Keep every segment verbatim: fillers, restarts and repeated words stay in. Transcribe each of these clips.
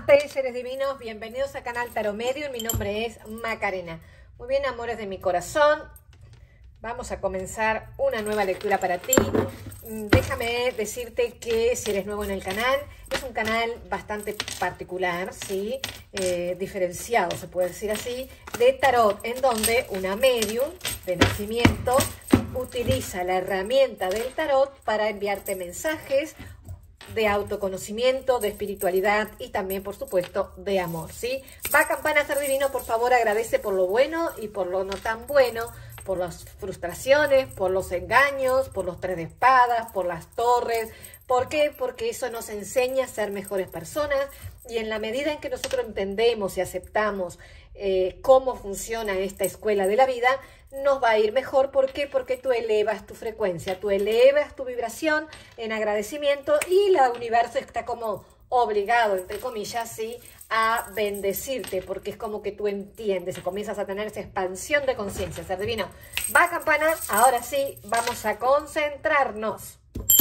martes, seres divinos, bienvenidos a Canal Tarot Medium. Mi nombre es Macarena. Muy bien, amores de mi corazón, vamos a comenzar una nueva lectura para ti. Déjame decirte que si eres nuevo en el canal, es un canal bastante particular, ¿sí? Eh, diferenciado, se puede decir así, de tarot, en donde una medium de nacimiento utiliza la herramienta del tarot para enviarte mensajes de autoconocimiento, de espiritualidad y también, por supuesto, de amor, ¿sí? Va campana, ser divino, por favor, agradece por lo bueno y por lo no tan bueno, por las frustraciones, por los engaños, por los tres de espadas, por las torres. ¿Por qué? Porque eso nos enseña a ser mejores personas, y en la medida en que nosotros entendemos y aceptamos eh, cómo funciona esta escuela de la vida, nos va a ir mejor. ¿Por qué? Porque tú elevas tu frecuencia, tú elevas tu vibración en agradecimiento, y el universo está como obligado, entre comillas, ¿sí?, a bendecirte, porque es como que tú entiendes y comienzas a tener esa expansión de conciencia. Ser divino, va campana, ahora sí, vamos a concentrarnos.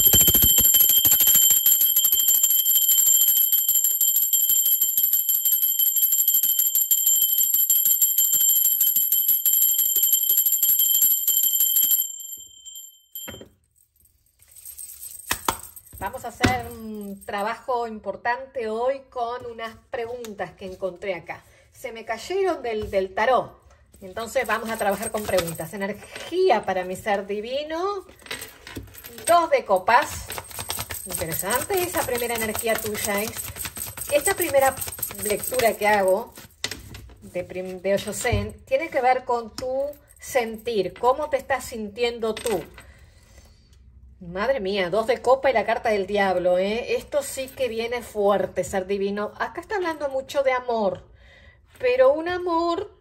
Vamos a hacer un trabajo importante hoy con unas preguntas que encontré acá. Se me cayeron del, del tarot, entonces vamos a trabajar con preguntas. Energía para mi ser divino. Dos de copas. Interesante esa primera energía tuya. Es esta primera lectura que hago de, de Osho Zen tiene que ver con tu sentir, cómo te estás sintiendo tú. Madre mía, dos de copa y la carta del diablo, ¿eh? Esto sí que viene fuerte, ser divino. Acá está hablando mucho de amor, pero un amor...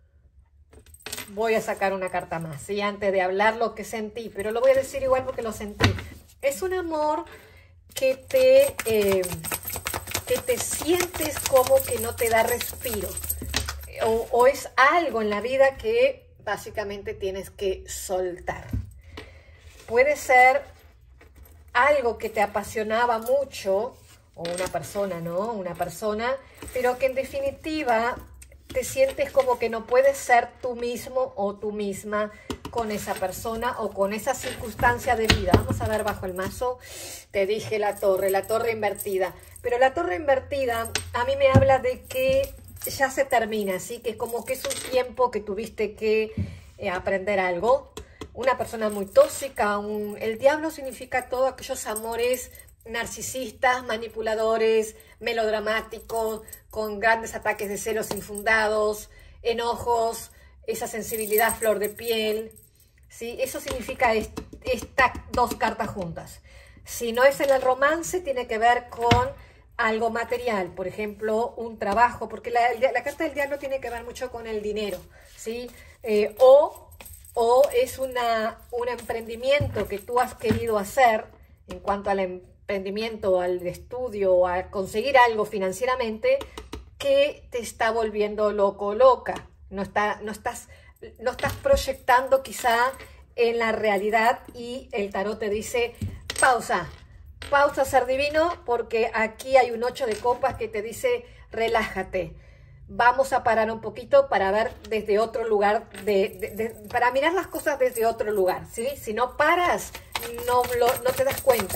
Voy a sacar una carta más, ¿sí? Antes de hablar lo que sentí, pero lo voy a decir igual porque lo sentí. Es un amor que te, eh, que te sientes como que no te da respiro. O, o es algo en la vida que básicamente tienes que soltar. Puede ser algo que te apasionaba mucho, o una persona, ¿no? Una persona, pero que en definitiva te sientes como que no puedes ser tú mismo o tú misma con esa persona o con esa circunstancia de vida. Vamos a ver bajo el mazo. Te dije la torre, la torre invertida. Pero la torre invertida a mí me habla de que ya se termina, ¿sí? Que como que es un tiempo que tuviste que eh, aprender algo. Una persona muy tóxica, un... el diablo significa todos aquellos amores narcisistas, manipuladores, melodramáticos, con grandes ataques de celos infundados, enojos, esa sensibilidad flor de piel, ¿sí? Eso significa est estas dos cartas juntas. Si no es en el romance, tiene que ver con algo material, por ejemplo, un trabajo, porque la, la carta del diablo tiene que ver mucho con el dinero, ¿sí? Eh, o... o es una, un emprendimiento que tú has querido hacer en cuanto al emprendimiento, al estudio, a conseguir algo financieramente, que te está volviendo loco o loca. No, está, no, estás, no estás proyectando quizá en la realidad, y el tarot te dice pausa, pausa, ser divino, porque aquí hay un ocho de copas que te dice relájate. Vamos a parar un poquito para ver desde otro lugar, de, de, de, para mirar las cosas desde otro lugar, ¿sí? Si no paras, no, lo, no te das cuenta.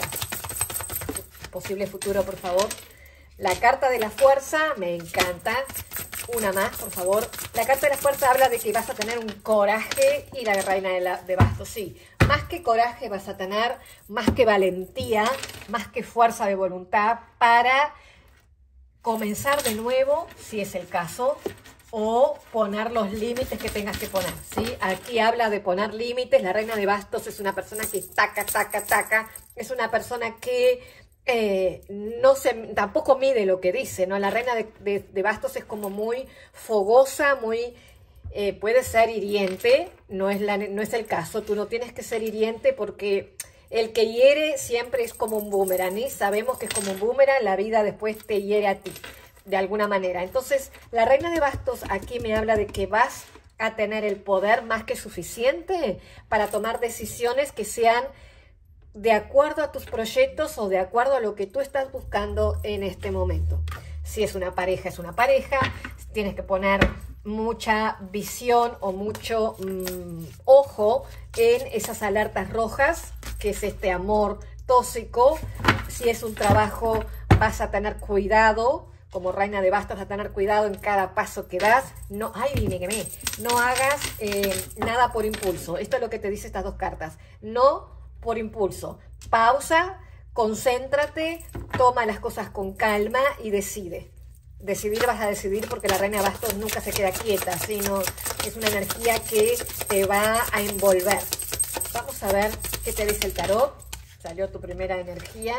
Posible futuro, por favor. La carta de la fuerza, me encanta. Una más, por favor. La carta de la fuerza habla de que vas a tener un coraje, y la reina de, la, de bastos, sí. Más que coraje vas a tener, más que valentía, más que fuerza de voluntad para comenzar de nuevo, si es el caso, o poner los límites que tengas que poner, ¿sí? Aquí habla de poner límites. La reina de bastos es una persona que taca, taca, taca. Es una persona que eh, no se, tampoco mide lo que dice, ¿no? La reina de, de, de bastos es como muy fogosa, muy... Eh, puede ser hiriente, no es, la, no es el caso. Tú no tienes que ser hiriente, porque... el que hiere siempre es como un boomerang, y sabemos que es como un boomerang, la vida después te hiere a ti, de alguna manera. Entonces, la reina de bastos aquí me habla de que vas a tener el poder más que suficiente para tomar decisiones que sean de acuerdo a tus proyectos o de acuerdo a lo que tú estás buscando en este momento. Si es una pareja, es una pareja. Tienes que poner mucha visión o mucho mmm, ojo en esas alertas rojas, que es este amor tóxico. Si es un trabajo, vas a tener cuidado. Como reina de bastos, vas a tener cuidado en cada paso que das. No, ay, me quemé. No hagas eh, nada por impulso. Esto es lo que te dice estas dos cartas. No por impulso. Pausa, concéntrate, toma las cosas con calma y decide. Decidir vas a decidir, porque la reina de bastos nunca se queda quieta, sino es una energía que te va a envolver. Vamos a ver qué te dice el tarot. Salió tu primera energía.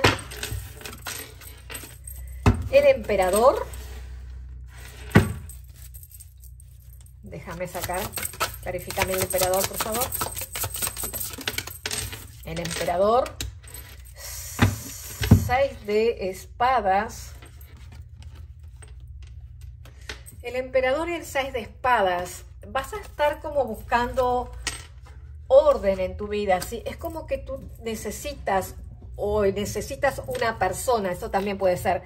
El emperador. Déjame sacar. Clarifícame el emperador, por favor. El emperador. Seis de espadas. El emperador y el seis de espadas. Vas a estar como buscando orden en tu vida, ¿sí? Es como que tú necesitas o necesitas una persona. Eso también puede ser.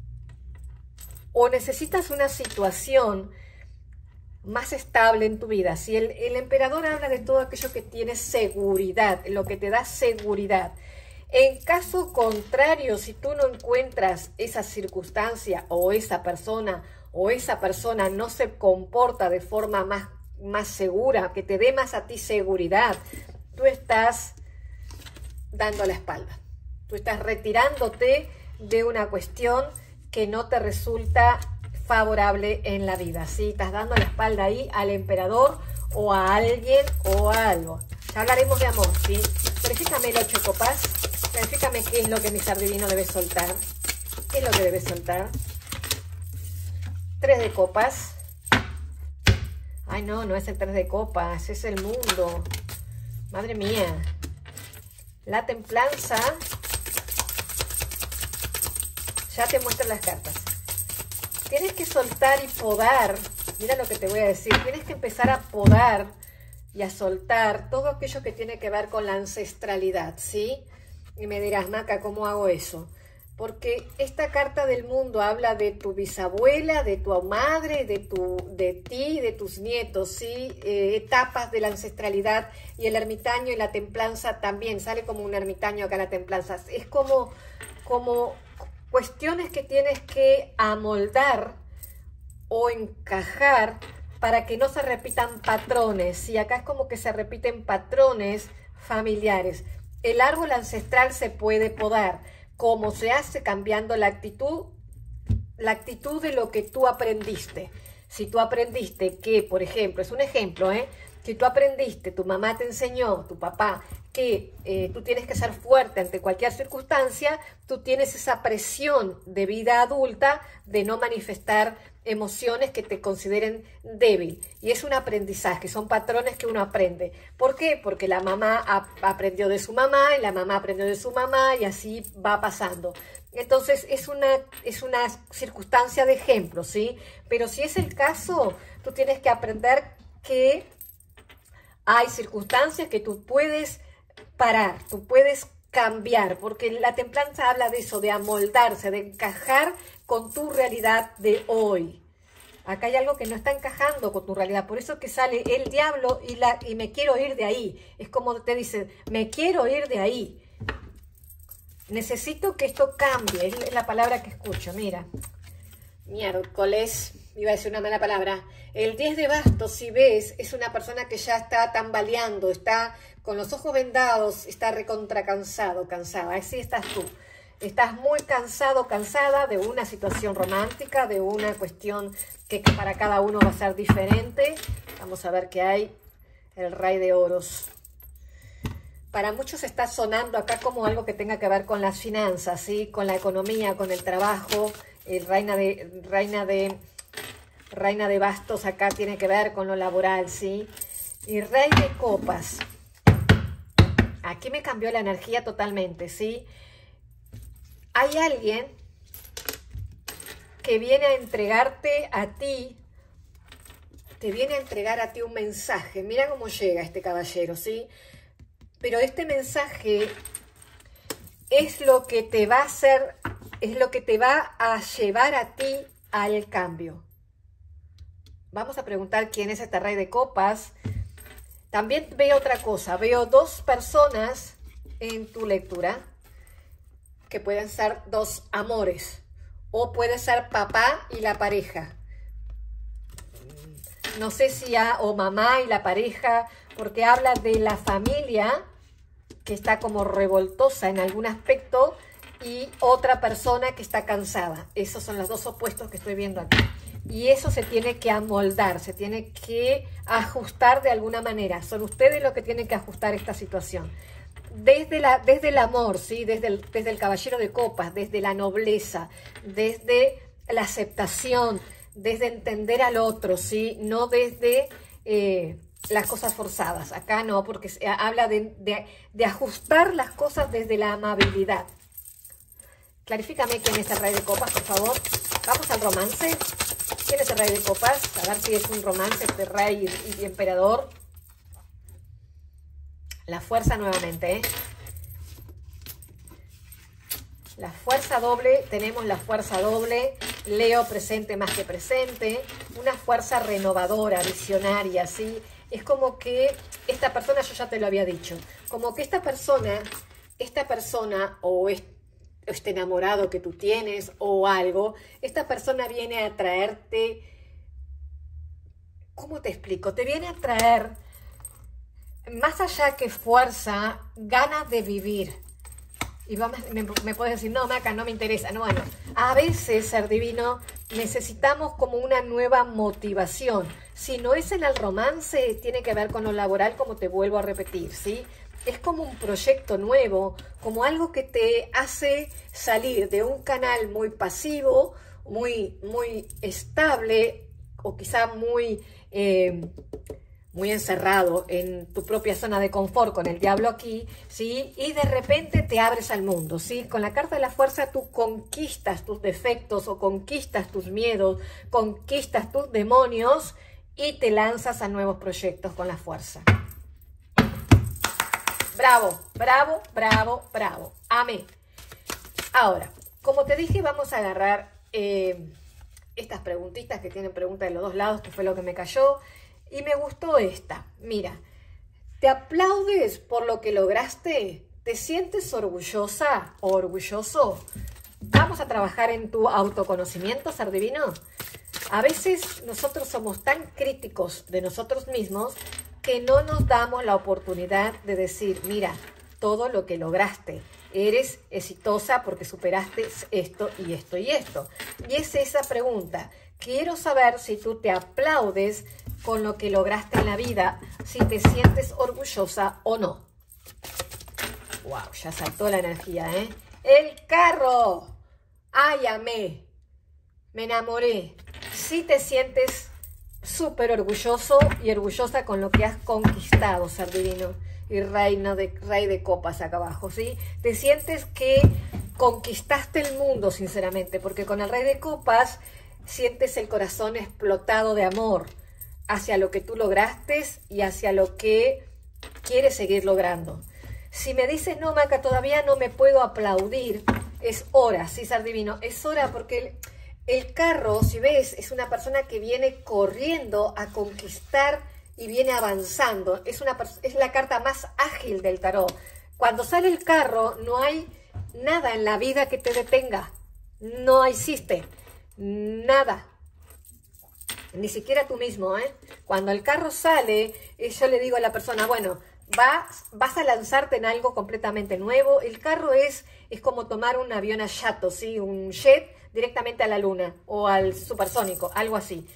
O necesitas una situación más estable en tu vida. Si el, el emperador habla de todo aquello que tiene seguridad, lo que te da seguridad. En caso contrario, si tú no encuentras esa circunstancia o esa persona o esa persona no se comporta de forma más, más segura, que te dé más a ti seguridad, tú estás dando la espalda. Tú estás retirándote de una cuestión que no te resulta favorable en la vida, ¿sí? Estás dando la espalda ahí al emperador o a alguien o a algo. Ya hablaremos de amor, ¿sí? Verifícame el ocho de copas. Verifícame qué es lo que mi ser divino debe soltar. ¿Qué es lo que debe soltar? tres de copas. Ay, no, no es el tres de copas, es el mundo. Madre mía. La templanza. Ya te muestran las cartas. Tienes que soltar y podar. Mira lo que te voy a decir. Tienes que empezar a podar y a soltar todo aquello que tiene que ver con la ancestralidad, ¿sí? Y me dirás, Maca, ¿cómo hago eso? Porque esta carta del mundo habla de tu bisabuela, de tu madre, de, tu, de ti, de tus nietos, ¿sí? Eh, etapas de la ancestralidad, y el ermitaño y la templanza también. Sale como un ermitaño acá la templanza. Es como... como cuestiones que tienes que amoldar o encajar para que no se repitan patrones. Y acá es como que se repiten patrones familiares. El árbol ancestral se puede podar. ¿Cómo se hace? Cambiando la actitud, la actitud de lo que tú aprendiste. Si tú aprendiste que, por ejemplo, es un ejemplo, ¿eh? Si tú aprendiste, tu mamá te enseñó, tu papá, que eh, tú tienes que ser fuerte ante cualquier circunstancia, tú tienes esa presión de vida adulta de no manifestar emociones que te consideren débil. Y es un aprendizaje, son patrones que uno aprende. ¿Por qué? Porque la mamá ap aprendió de su mamá y la mamá aprendió de su mamá y así va pasando. Entonces es una, es una circunstancia de ejemplo, ¿sí? Pero si es el caso, tú tienes que aprender que hay circunstancias que tú puedes parar, tú puedes cambiar, porque la templanza habla de eso, de amoldarse, de encajar con tu realidad de hoy. Acá hay algo que no está encajando con tu realidad, por eso que sale el diablo y, la, y me quiero ir de ahí. Es como te dicen, me quiero ir de ahí. Necesito que esto cambie, es la palabra que escucho, mira. Miércoles, iba a decir una mala palabra. El diez de bastos, si ves, es una persona que ya está tambaleando, está con los ojos vendados, está recontra cansado, cansada. Así estás tú. Estás muy cansado, cansada de una situación romántica, de una cuestión que para cada uno va a ser diferente. Vamos a ver qué hay. El rey de oros. Para muchos está sonando acá como algo que tenga que ver con las finanzas, ¿sí? Con la economía, con el trabajo. El reina de, reina de, reina de bastos acá tiene que ver con lo laboral, ¿sí? Y rey de copas. Aquí me cambió la energía totalmente, ¿sí? Hay alguien que viene a entregarte a ti, te viene a entregar a ti un mensaje. Mira cómo llega este caballero, ¿sí? Pero este mensaje es lo que te va a hacer, es lo que te va a llevar a ti al cambio. Vamos a preguntar quién es este rey de copas. También veo otra cosa. Veo dos personas en tu lectura que pueden ser dos amores. O puede ser papá y la pareja. No sé si a, o mamá y la pareja, porque habla de la familia que está como revoltosa en algún aspecto y otra persona que está cansada. Esos son los dos opuestos que estoy viendo aquí. Y eso se tiene que amoldar, se tiene que ajustar de alguna manera. Son ustedes los que tienen que ajustar esta situación. Desde, la, desde el amor, ¿sí? desde, el, desde el caballero de copas, desde la nobleza, desde la aceptación, desde entender al otro, ¿sí? No desde eh, las cosas forzadas. Acá no, porque se habla de, de, de ajustar las cosas desde la amabilidad. Clarifícame quién es el rey de copas, por favor. Vamos al romance. ¿Quién es el rey de copas? A ver si es un romance de rey y, y emperador. La fuerza nuevamente, ¿eh? La fuerza doble, tenemos la fuerza doble, Leo presente más que presente, una fuerza renovadora, visionaria, ¿sí? Es como que esta persona, yo ya te lo había dicho, como que esta persona, esta persona o este, este enamorado que tú tienes o algo, esta persona viene a traerte, ¿cómo te explico? Te viene a traer, más allá que fuerza, ganas de vivir. Y vamos, me, me puedes decir, no, Maca, no me interesa. No, bueno, a veces, ser divino, necesitamos como una nueva motivación. Si no es en el romance, tiene que ver con lo laboral, como te vuelvo a repetir, ¿sí? Es como un proyecto nuevo, como algo que te hace salir de un canal muy pasivo, muy, muy estable, o quizá muy... Eh, muy encerrado en tu propia zona de confort con el diablo aquí, ¿sí? Y de repente te abres al mundo, ¿sí? Con la carta de la fuerza tú conquistas tus defectos o conquistas tus miedos, conquistas tus demonios y te lanzas a nuevos proyectos con la fuerza. Bravo, bravo, bravo, bravo. Amén. Ahora, como te dije, vamos a agarrar eh, estas preguntitas que tienen preguntas de los dos lados, que fue lo que me cayó. Y me gustó esta. Mira, ¿te aplaudes por lo que lograste? ¿Te sientes orgullosa o orgulloso? Vamos a trabajar en tu autoconocimiento, ser divino. A veces nosotros somos tan críticos de nosotros mismos que no nos damos la oportunidad de decir, mira, todo lo que lograste. Eres exitosa porque superaste esto y esto y esto. Y es esa pregunta. Quiero saber si tú te aplaudes con lo que lograste en la vida, si te sientes orgullosa o no. Wow, ya saltó la energía, ¿eh? El carro. Ay, amé. Me enamoré. Si te sientes súper orgulloso y orgullosa con lo que has conquistado, ser divino. Y reina de, rey de copas acá abajo, ¿sí? Te sientes que conquistaste el mundo, sinceramente, porque con el rey de copas sientes el corazón explotado de amor hacia lo que tú lograste y hacia lo que quieres seguir logrando. Si me dices, no, Maca, todavía no me puedo aplaudir, es hora, sí, ser divino, es hora porque el, el carro, si ves, es una persona que viene corriendo a conquistar y viene avanzando. Es, una, es la carta más ágil del tarot. Cuando sale el carro, no hay nada en la vida que te detenga. No existe nada. Ni siquiera tú mismo, ¿eh? Cuando el carro sale, yo le digo a la persona, bueno, vas, vas a lanzarte en algo completamente nuevo. El carro es, es como tomar un avión a jato, ¿sí? Un jet directamente a la luna o al supersónico, algo así.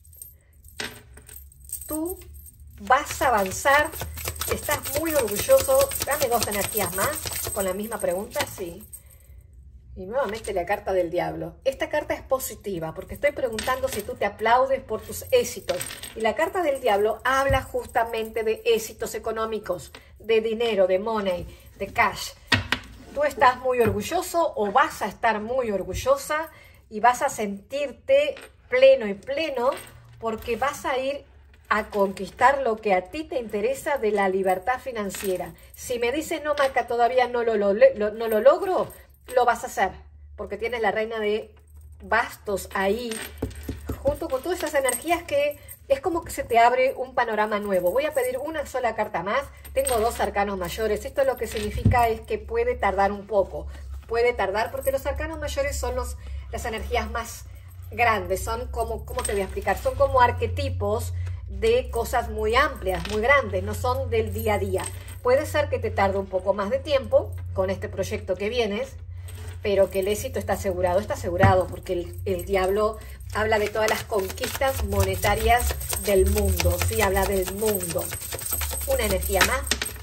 Tú vas a avanzar, estás muy orgulloso. Dame dos energías más con la misma pregunta, sí. Y nuevamente la carta del diablo. Esta carta es positiva porque estoy preguntando si tú te aplaudes por tus éxitos. Y la carta del diablo habla justamente de éxitos económicos, de dinero, de money, de cash. Tú estás muy orgulloso o vas a estar muy orgullosa y vas a sentirte pleno y pleno porque vas a ir a conquistar lo que a ti te interesa de la libertad financiera. Si me dices, no, Maca, todavía no lo, lo, lo, no lo logro, lo vas a hacer, porque tienes la reina de, bastos ahí, junto con todas esas energías que es como que se te abre un panorama nuevo. Voy a pedir una sola carta más. Tengo dos arcanos mayores. Esto lo que significa es que puede tardar un poco. Puede tardar porque los arcanos mayores son los, las energías más grandes. Son como, ¿cómo te voy a explicar? Son como arquetipos de cosas muy amplias, muy grandes. No son del día a día. Puede ser que te tarde un poco más de tiempo con este proyecto que vienes, pero que el éxito está asegurado. Está asegurado porque el, el diablo habla de todas las conquistas monetarias del mundo. Sí, habla del mundo. Una energía más.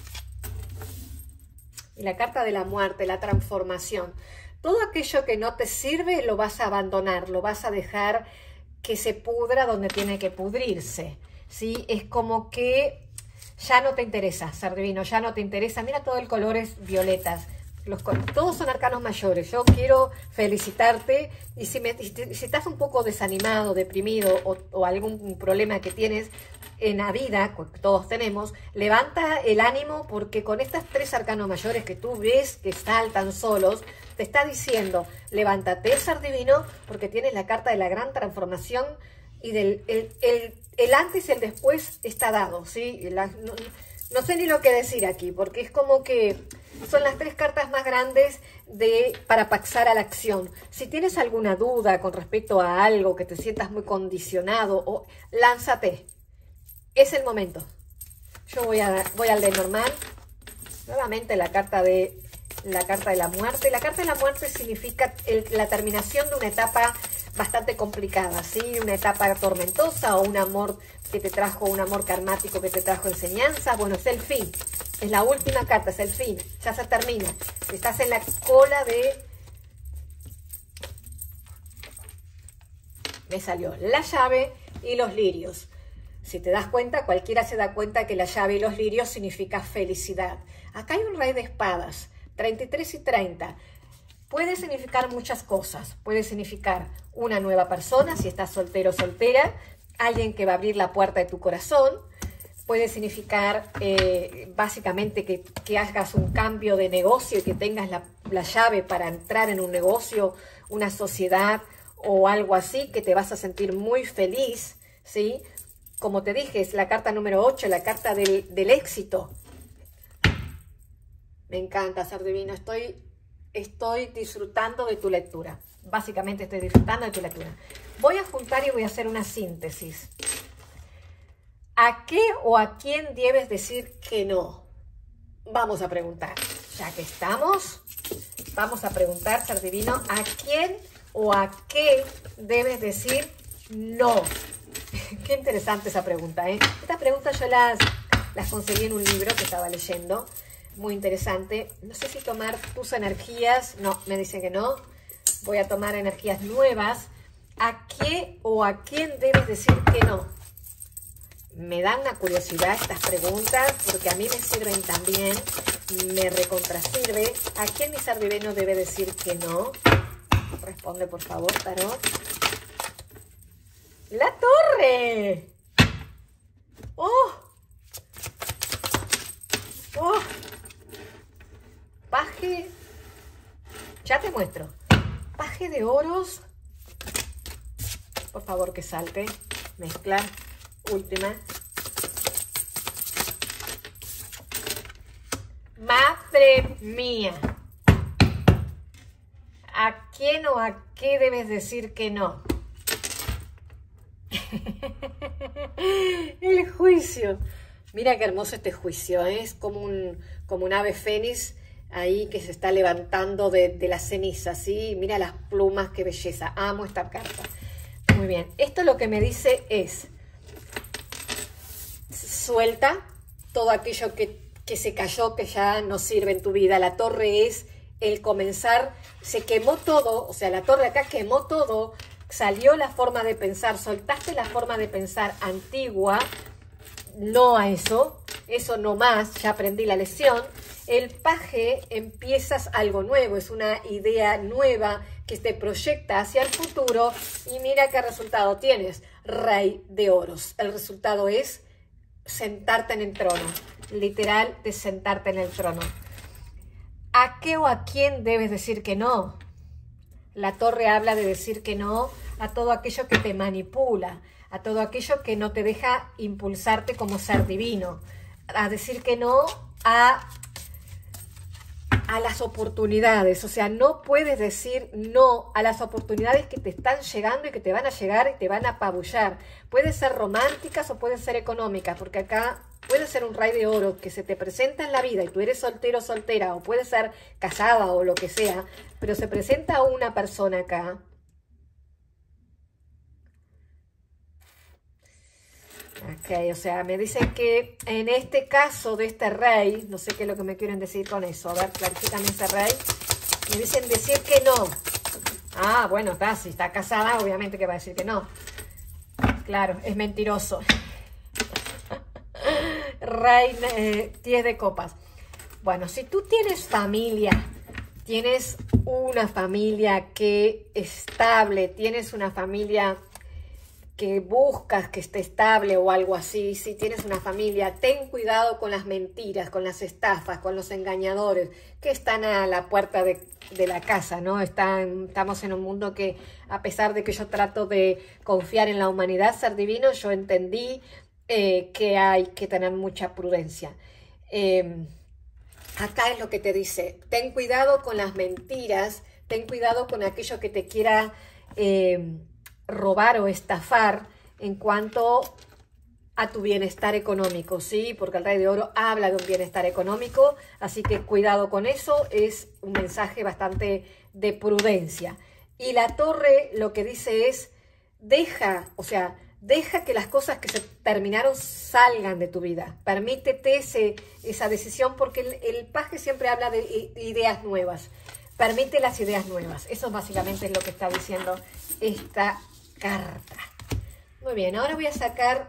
Y la carta de la muerte, la transformación. Todo aquello que no te sirve lo vas a abandonar, lo vas a dejar que se pudra donde tiene que pudrirse. ¿Sí? Es como que ya no te interesa, ser divino, ya no te interesa. Mira, todo el color es violetas. Los, todos son arcanos mayores. Yo quiero felicitarte y si, me, si, si estás un poco desanimado, deprimido o, o algún problema que tienes en la vida, que todos tenemos, levanta el ánimo porque con estas tres arcanos mayores que tú ves que saltan solos, te está diciendo, levántate, ser divino, porque tienes la carta de la gran transformación y del el, el, el antes y el después está dado, ¿sí? La, no, no sé ni lo que decir aquí, porque es como que son las tres cartas más grandes de, para pasar a la acción. Si tienes alguna duda con respecto a algo, que te sientas muy condicionado, o lánzate. Es el momento. Yo voy, a, voy al de normal. Nuevamente la carta de la carta de la muerte. La carta de la muerte significa el, la terminación de una etapa bastante complicada, ¿sí? Una etapa tormentosa o un amor que te trajo, un amor karmático que te trajo enseñanza. Bueno, es el fin. Es la última carta, es el fin. Ya se termina. Estás en la cola de... Me salió la llave y los lirios. Si te das cuenta, cualquiera se da cuenta que la llave y los lirios significa felicidad. Acá hay un rey de espadas, treinta y tres y treinta. Puede significar muchas cosas. Puede significar una nueva persona, si estás soltero o soltera, alguien que va a abrir la puerta de tu corazón. Puede significar eh, básicamente que, que hagas un cambio de negocio y que tengas la, la llave para entrar en un negocio, una sociedad o algo así, que te vas a sentir muy feliz, ¿sí? Como te dije, es la carta número ocho, la carta del, del éxito. Me encanta, ser divino. Estoy, estoy disfrutando de tu lectura. Básicamente estoy disfrutando de tu lectura. Voy a juntar y voy a hacer una síntesis. ¿A qué o a quién debes decir que no? Vamos a preguntar. Ya que estamos, vamos a preguntar, ser divino, ¿a quién o a qué debes decir no? Qué interesante esa pregunta, ¿eh? Esta pregunta yo las, las conseguí en un libro que estaba leyendo. Muy interesante. No sé si tomar tus energías. No, me dicen que no. Voy a tomar energías nuevas. ¿A qué o a quién debes decir que no? Me dan una curiosidad estas preguntas porque a mí me sirven también. Me recontrasirve. ¿A quién mi ser divino debe decir que no? Responde, por favor, tarot. ¡La torre! ¡Oh! ¡Oh! Paje... Ya te muestro. Paje de oros. Por favor, que salte. Mezcla. Última. ¡Madre mía! ¿A quién o a qué debes decir que no? El juicio. Mira qué hermoso este juicio, ¿eh? Es como un, como un ave fénix ahí que se está levantando de, de las cenizas, ¿sí? Mira las plumas, qué belleza. Amo esta carta. Muy bien. Esto lo que me dice es: suelta todo aquello que, que se cayó, que ya no sirve en tu vida. La torre es el comenzar. Se quemó todo, o sea, la torre acá quemó todo. Salió la forma de pensar, soltaste la forma de pensar antigua, no a eso, eso no más, ya aprendí la lección. El paje, empiezas algo nuevo, es una idea nueva que te proyecta hacia el futuro y mira qué resultado tienes, rey de oros. El resultado es sentarte en el trono, literal de sentarte en el trono. ¿A qué o a quién debes decir que no? La torre habla de decir que no a todo aquello que te manipula, a todo aquello que no te deja impulsarte como ser divino, a decir que no a, a las oportunidades. O sea, no puedes decir no a las oportunidades que te están llegando y que te van a llegar y te van a apabullar. Pueden ser románticas o pueden ser económicas, porque acá puede ser un rey de oro que se te presenta en la vida y tú eres soltero o soltera, o puede ser casada o lo que sea, pero se presenta una persona acá. Ok, o sea, me dicen que en este caso de este rey, no sé qué es lo que me quieren decir con eso, a ver, clarifícame ese rey, me dicen decir que no. Ah, bueno, está, si está casada, obviamente que va a decir que no. Claro, es mentiroso. Rey, eh, diez de copas. Bueno, si tú tienes familia, tienes una familia que estable, tienes una familia que buscas que esté estable o algo así, si tienes una familia, ten cuidado con las mentiras, con las estafas, con los engañadores que están a la puerta de, de la casa, ¿no? Están, estamos en un mundo que, a pesar de que yo trato de confiar en la humanidad, ser divino, yo entendí eh, que hay que tener mucha prudencia. Eh, acá es lo que te dice, ten cuidado con las mentiras, ten cuidado con aquello que te quiera Eh, robar o estafar en cuanto a tu bienestar económico, ¿sí? Porque el Rey de Oro habla de un bienestar económico, así que cuidado con eso, es un mensaje bastante de prudencia. Y la Torre lo que dice es, deja, o sea, deja que las cosas que se terminaron salgan de tu vida, permítete ese, esa decisión, porque el, el paje siempre habla de ideas nuevas, permite las ideas nuevas, eso básicamente es lo que está diciendo esta carta. Muy bien, ahora voy a sacar,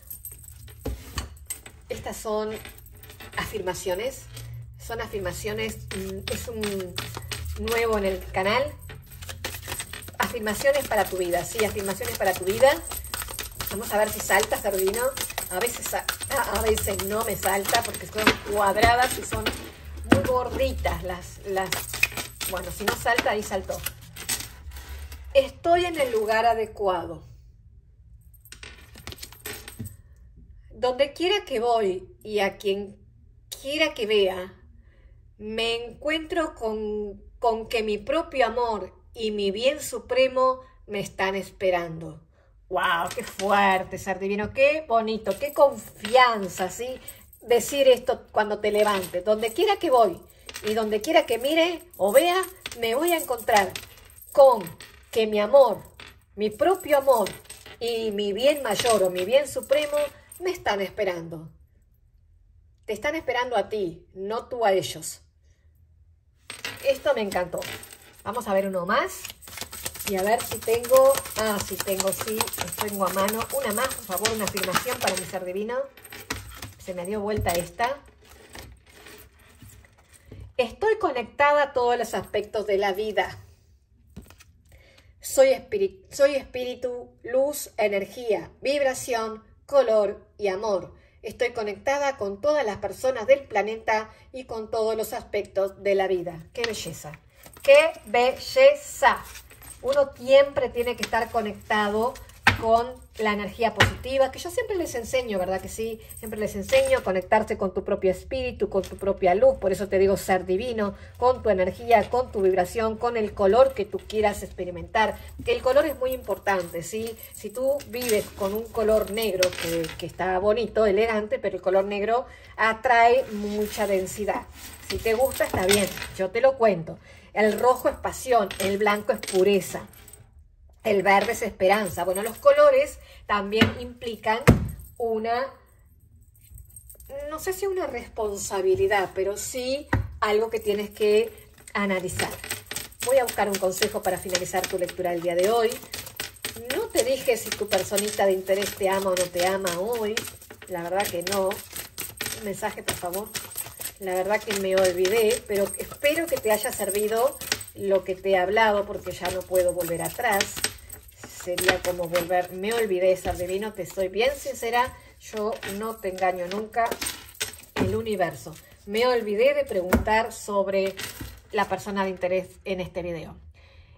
estas son afirmaciones, son afirmaciones, es un nuevo en el canal, afirmaciones para tu vida, sí, afirmaciones para tu vida. Vamos a ver si salta, Sardino, a veces, a, a veces no me salta porque son cuadradas y son muy gorditas las, las, bueno, si no salta, ahí saltó. Estoy en el lugar adecuado. Donde quiera que voy y a quien quiera que vea, me encuentro con, con que mi propio amor y mi bien supremo me están esperando. ¡Wow! ¡Qué fuerte, ser divino! ¡Qué bonito! ¡Qué confianza! ¿Sí? Decir esto cuando te levantes. Donde quiera que voy y donde quiera que mire o vea, me voy a encontrar con que mi amor, mi propio amor y mi bien mayor o mi bien supremo me están esperando. Te están esperando a ti, no tú a ellos. Esto me encantó. Vamos a ver uno más y a ver si tengo, ah, si tengo, sí, tengo a mano. Una más, por favor, una afirmación para mi ser divino. Se me dio vuelta esta. Estoy conectada a todos los aspectos de la vida. Soy espíritu, soy espíritu, luz, energía, vibración, color y amor. Estoy conectada con todas las personas del planeta y con todos los aspectos de la vida. ¡Qué belleza! ¡Qué belleza! Uno siempre tiene que estar conectado con la energía positiva, que yo siempre les enseño, ¿verdad que sí? Siempre les enseño a conectarse con tu propio espíritu, con tu propia luz, por eso te digo ser divino, con tu energía, con tu vibración, con el color que tú quieras experimentar, que el color es muy importante, ¿sí? Si tú vives con un color negro, que, que está bonito, elegante, pero el color negro atrae mucha densidad. Si te gusta, está bien, yo te lo cuento. El rojo es pasión, el blanco es pureza. El verde es esperanza. Bueno, los colores también implican una, no sé si una responsabilidad, pero sí algo que tienes que analizar. Voy a buscar un consejo para finalizar tu lectura del día de hoy. No te dije si tu personita de interés te ama o no te ama hoy. La verdad que no. Un mensaje, por favor. La verdad que me olvidé, pero espero que te haya servido lo que te he hablado, porque ya no puedo volver atrás. Sería como volver, me olvidé, ser divino, te soy bien sincera, yo no te engaño nunca, el universo. Me olvidé de preguntar sobre la persona de interés en este video.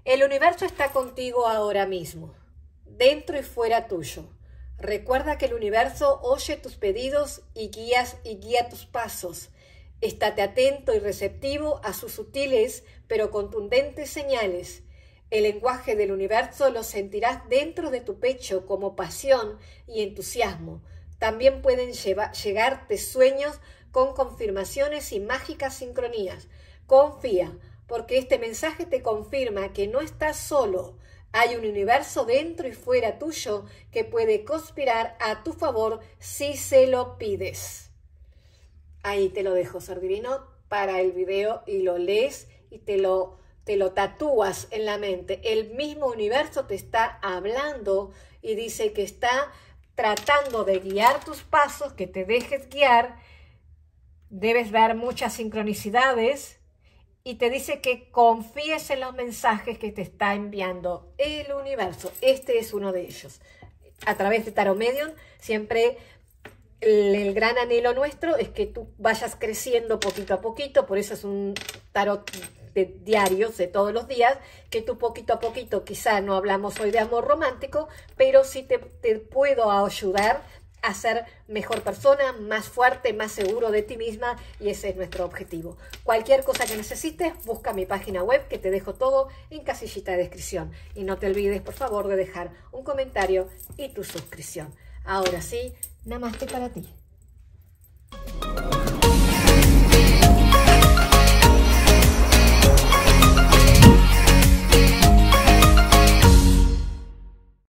El universo está contigo ahora mismo, dentro y fuera tuyo. Recuerda que el universo oye tus pedidos y, guías, y guía tus pasos. Estate atento y receptivo a sus sutiles pero contundentes señales. El lenguaje del universo lo sentirás dentro de tu pecho como pasión y entusiasmo. También pueden llevar, llegarte sueños con confirmaciones y mágicas sincronías. Confía, porque este mensaje te confirma que no estás solo. Hay un universo dentro y fuera tuyo que puede conspirar a tu favor si se lo pides. Ahí te lo dejo, ser divino, para el video y lo lees y te lo, te lo tatúas en la mente. El mismo universo te está hablando y dice que está tratando de guiar tus pasos, que te dejes guiar. Debes ver muchas sincronicidades. Y te dice que confíes en los mensajes que te está enviando el universo. Este es uno de ellos. A través de Tarot Medium, siempre el, el gran anhelo nuestro es que tú vayas creciendo poquito a poquito. Por eso es un tarot de diarios, de todos los días, que tú poquito a poquito, quizá no hablamos hoy de amor romántico, pero sí te, te puedo ayudar a ser mejor persona, más fuerte, más seguro de ti misma, y ese es nuestro objetivo. Cualquier cosa que necesites, busca mi página web, que te dejo todo en casillita de descripción. Y no te olvides, por favor, de dejar un comentario y tu suscripción. Ahora sí, namaste para ti.